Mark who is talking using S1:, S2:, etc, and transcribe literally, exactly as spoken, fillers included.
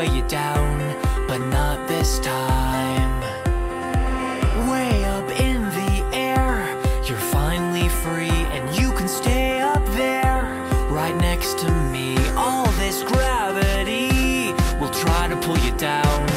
S1: weigh you down, but not this time. Way up in the air, you're finally free, and you can stay up there, right next to me. All this gravity will try to pull you down,